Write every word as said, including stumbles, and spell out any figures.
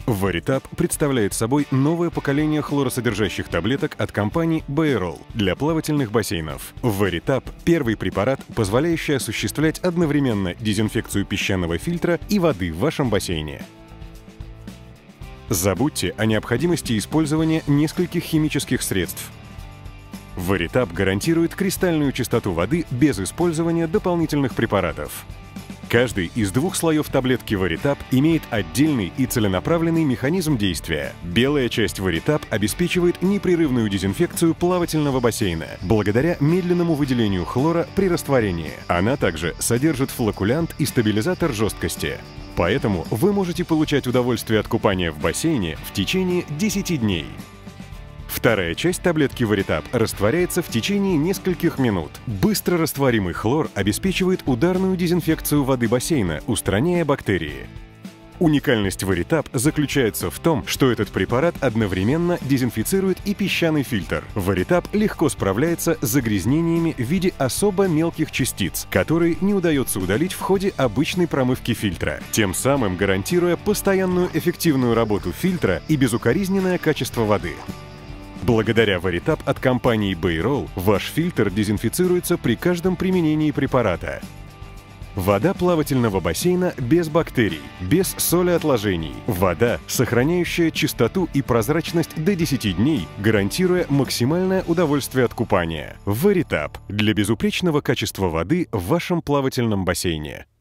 Veritap представляет собой новое поколение хлоросодержащих таблеток от компании Baeryl для плавательных бассейнов. Veritap – первый препарат, позволяющий осуществлять одновременно дезинфекцию песчаного фильтра и воды в вашем бассейне. Забудьте о необходимости использования нескольких химических средств. Veritap гарантирует кристальную чистоту воды без использования дополнительных препаратов. Каждый из двух слоев таблетки Veritap имеет отдельный и целенаправленный механизм действия. Белая часть Veritap обеспечивает непрерывную дезинфекцию плавательного бассейна благодаря медленному выделению хлора при растворении. Она также содержит флокулянт и стабилизатор жесткости. Поэтому вы можете получать удовольствие от купания в бассейне в течение десяти дней. Вторая часть таблетки Veritap растворяется в течение нескольких минут. Быстро растворимый хлор обеспечивает ударную дезинфекцию воды бассейна, устраняя бактерии. Уникальность Veritap заключается в том, что этот препарат одновременно дезинфицирует и песчаный фильтр. Veritap легко справляется с загрязнениями в виде особо мелких частиц, которые не удается удалить в ходе обычной промывки фильтра, тем самым гарантируя постоянную эффективную работу фильтра и безукоризненное качество воды. Благодаря Veritap от компании Baeryl ваш фильтр дезинфицируется при каждом применении препарата. Вода плавательного бассейна без бактерий, без солеотложений. Вода, сохраняющая чистоту и прозрачность до десяти дней, гарантируя максимальное удовольствие от купания. Veritap для безупречного качества воды в вашем плавательном бассейне.